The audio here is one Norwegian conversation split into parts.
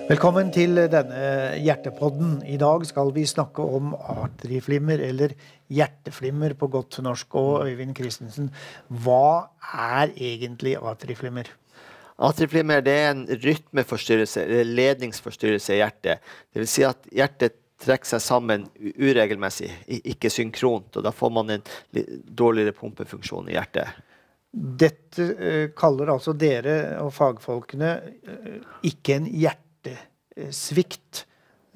Velkommen til denne hjertepodden. I dag skal vi snakke om atrieflimmer, eller hjerteflimmer på godt norsk. Og Øyvind Christensen, hva er egentlig atrieflimmer? Atrieflimmer det er en rytmeforstyrrelse, eller ledningsforstyrrelse i hjertet. Det vil si at hjertet trekker seg sammen uregelmessig, ikke synkront, og da får man en dårligere pumpefunksjon i hjertet. Dette kaller altså dere og fagfolkene ikke en hjertesvikt.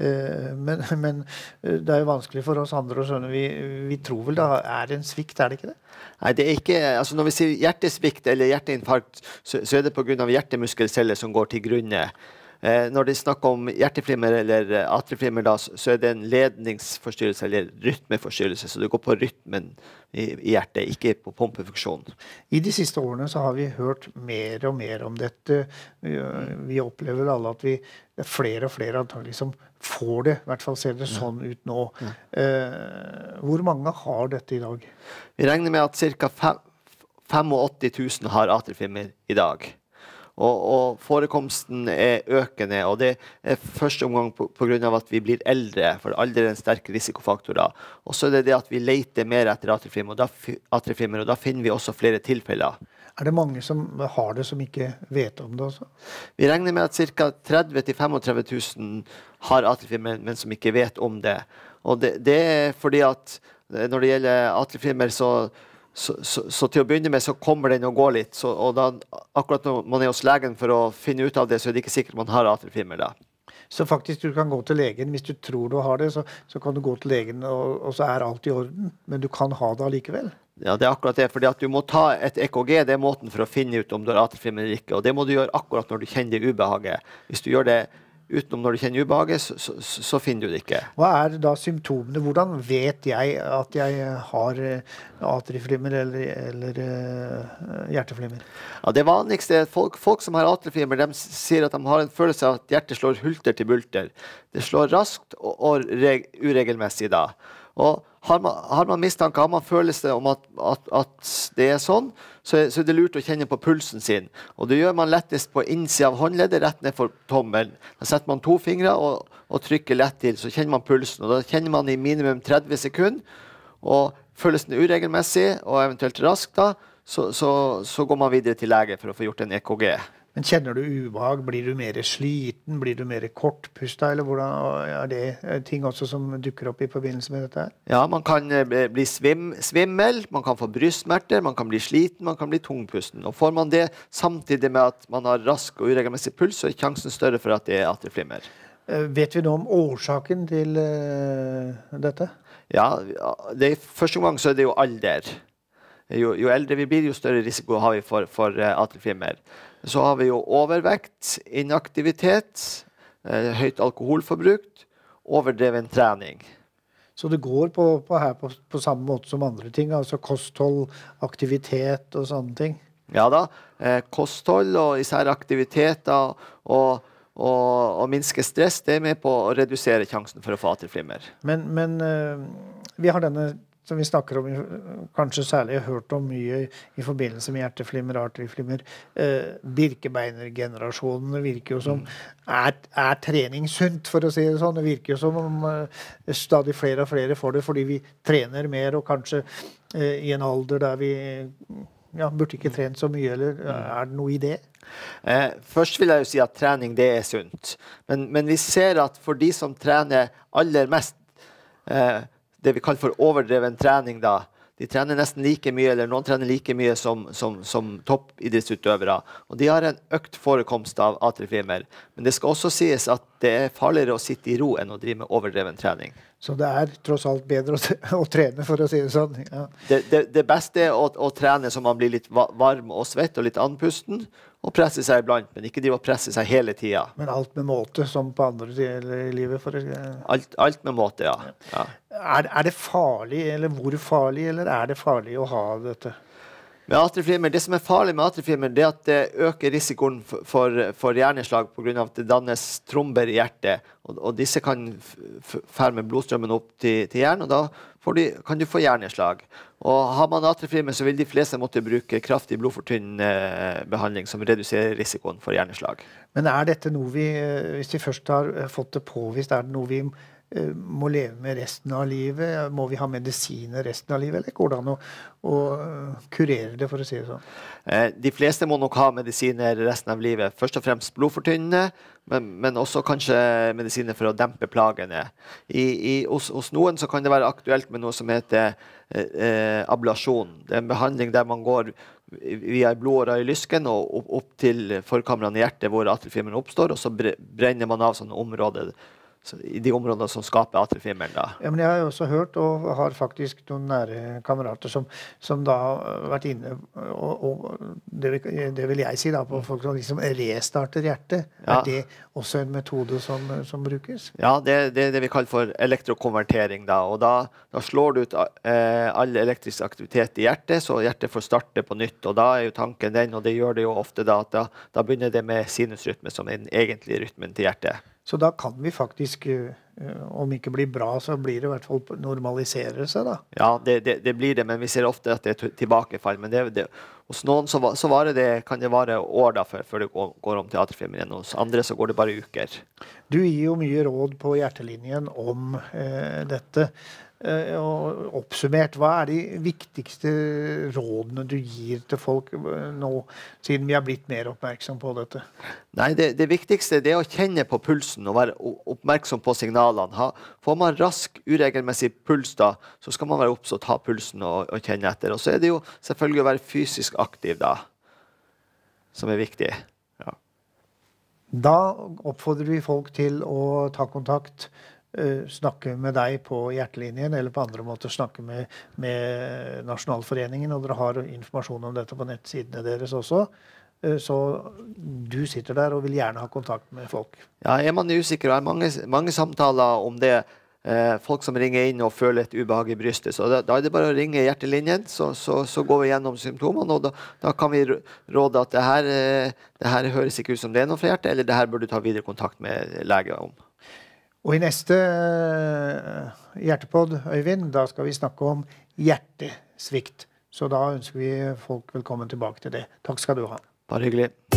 Men det er jo vanskelig for oss andre å skjønne. Vi tror vel det er en svikt, er det ikke det? Nei, det er ikke, altså når vi sier hjertesvikt eller hjerteinfarkt, så er det på grunn av hjertemuskelceller som går til grunne. Når de snakker om hjerteflimmer eller atrieflimmer da, så er det en ledningsforstyrrelse eller rytmeforstyrrelse, så det går på rytmen i hjertet, ikke på pumpefunksjonen. I de siste årene så har vi hørt mer og mer om dette. Vi opplever alle at det er flere og flere antagelig som får det, i hvert fall ser det sånn ut nå. Hvor mange har dette i dag? Vi regner med at ca. 85 000 har atrieflimmer i dag. Og forekomsten er økende, og det er første omgang på grunn av at vi blir eldre, for alder er en sterk risikofaktor da. Og så er det det at vi leter mer etter atrieflimmer, og da finner vi også flere tilfeller. Er det mange som har det som ikke vet om det også? Vi regner med at ca. 30 000–35 000 har atrieflimmer, men som ikke vet om det. Og det er fordi at når det gjelder atrieflimmer, så til å begynne med så kommer den og går litt, og da, akkurat når man er hos legen for å finne ut av det, så er det ikke sikkert man har atrieflimmer da. Så faktisk du kan gå til legen, hvis du tror du har det, så kan du gå til legen, og så er alt i orden, men du kan ha det allikevel? Ja, det er akkurat det, fordi at du må ta et EKG, det er måten for å finne ut om du har atrieflimmer eller ikke, og det må du gjøre akkurat når du kjenner det ubehaget. Hvis du gjør det utenom når du kjenner ubehaget, så finner du det ikke. Hva er da symptomene? Hvordan vet jeg at jeg har atrieflimmer eller hjerteflimmer? Ja, det vanligste er at folk som har atrieflimmer, de sier at de har en følelse av at hjertet slår hulter til bulter. Det slår raskt og uregelmessig da. Og har man mistanke, har man følelse om at det er sånn, så er det lurt å kjenne på pulsen sin. Og det gjør man lettest på innsiden av håndleddet, rett ned for tommelen. Da setter man 2 fingre og trykker lett til, så kjenner man pulsen. Og da kjenner man i minimum 30 sekunder, og føles den uregelmessig, og eventuelt raskt da, så går man videre til lege for å få gjort en EKG. Men kjenner du ubehag? Blir du mer sliten? Blir du mer kortpustet? Eller hvordan er det ting også som dukker opp i forbindelse med dette her? Ja, man kan bli svimmel, man kan få brystsmerter, man kan bli sliten, man kan bli tungpusten. Og får man det samtidig med at man har rask og uregelmessig puls, så er sjansen større for at det er atrieflimmer. Vet vi noe om årsaken til dette? Ja, første gang så er det jo alder. Jo eldre vi blir, jo større risiko har vi for atrieflimmer. Så har vi jo overvekt, inaktivitet, høyt alkoholforbruk, overdreven trening. Så det går på samme måte som andre ting, altså kosthold, aktivitet og sånne ting? Ja da, kosthold og især aktiviteter og minske stress, det er med på å redusere sjansen for å få atrieflimmer. Men vi har denne som vi snakker om, kanskje særlig har hørt om mye i forbindelse med hjerteflimmer, atrieflimmer. Birkebeinergenerasjonen virker jo som er treningssunt, for å si det sånn. Det virker jo som om stadig flere og flere får det, fordi vi trener mer, og kanskje i en alder der vi burde ikke trent så mye, eller er det noe i det? Først vil jeg jo si at trening det er sunt, men vi ser at for de som trener aller mest, det vi kaller for overdreven trening da, de trener nesten like mye, eller noen trener like mye som toppidrettsutøvere, og de har en økt forekomst av atrieflimmer. Men det skal også sies at det er farligere å sitte i ro enn å drive med overdreven trening. Så det er tross alt bedre å trene, for å si det sånn? Ja. Det beste er å trene så man blir litt varm og svett og litt andpusten, og presse seg iblant, men ikke de å presse seg hele tiden. Men alt med måte, som på andre deler i livet? Alt med måte, ja. Er det farlig, eller hvor farlig, eller er det farlig å ha dette? Med atrieflimmer, det som er farlig med atrieflimmer, det er at det øker risikoen for hjerneslag på grunn av at det dannes tromber i hjertet, og disse kan fære med blodstrømmen opp til hjernen, og da kan du få hjerneslag. Og har man atrieflimmer, så vil de fleste måtte bruke kraftig blodfortynnende behandling som reduserer risikoen for hjerneslag. Men dette noe vi, hvis vi først har fått det påvist, det noe vi må leve med resten av livet? Må vi ha medisiner resten av livet, eller går det an å kurere det, for å si det sånn? De fleste må nok ha medisiner resten av livet. Først og fremst blodfortynnende, men også kanskje medisiner for å dempe plagene. Hos noen så kan det være aktuelt med noe som heter ablasjon. Det en behandling der man går via blodåra i lysken og opp til forkamrene i hjertet hvor atrieflimmer oppstår, og så brenner man av sånne områder, i de områdene som skaper atrieflimmer da. Ja, men jeg har jo også hørt, og har faktisk noen nære kamerater som da har vært inne, og det vil jeg si da, på folk som liksom restarter hjertet. Ja. Det også en metode som brukes? Ja, det er det vi kaller for elektrokonvertering da, og da slår du ut all elektrisk aktivitet i hjertet, så hjertet får starte på nytt, og da er jo tanken den, og det gjør det jo ofte da, at da begynner det med sinusrytme som er den egentlige rytmen til hjertet. Så da kan vi faktisk, om ikke blir bra, så blir det i hvert fall normalisere seg da. Ja, det blir det, men vi ser ofte at det er tilbakefall. Men hos noen så kan det vare år da før det går om til atrieflimmer. Hos andre så går det bare uker. Du gir jo mye råd på Hjertelinjen om dette. Og oppsummert, hva de viktigste rådene du gir til folk nå, siden vi har blitt mer oppmerksom på dette? Nei, det viktigste det å kjenne på pulsen og være oppmerksom på signalene. Får man rask, uregelmessig puls da, så skal man være oppsatt og ta pulsen og kjenne etter. Og så er det jo selvfølgelig å være fysisk aktiv da, som er viktig. Ja. Da oppfordrer vi folk til å ta kontakt, snakke med deg på Hjertelinjen, eller på andre måter snakke med Nasjonalforeningen, og dere har informasjon om dette på nettsidene deres også. Så du sitter der og vil gjerne ha kontakt med folk. Ja, er man usikker, og mange samtaler om det. Folk som ringer inn og føler et ubehag i brystet, så da er det bare å ringe Hjertelinjen, så går vi gjennom symptomene, og da kan vi råde at det her høres ikke ut som det er noe fra hjertet, eller det her bør du ta videre kontakt med lege om. Og i neste hjertepod, Øyvind, da skal vi snakke om hjertesvikt. Så da ønsker vi folk velkommen tilbake til det. Takk skal du ha. Bare hyggelig.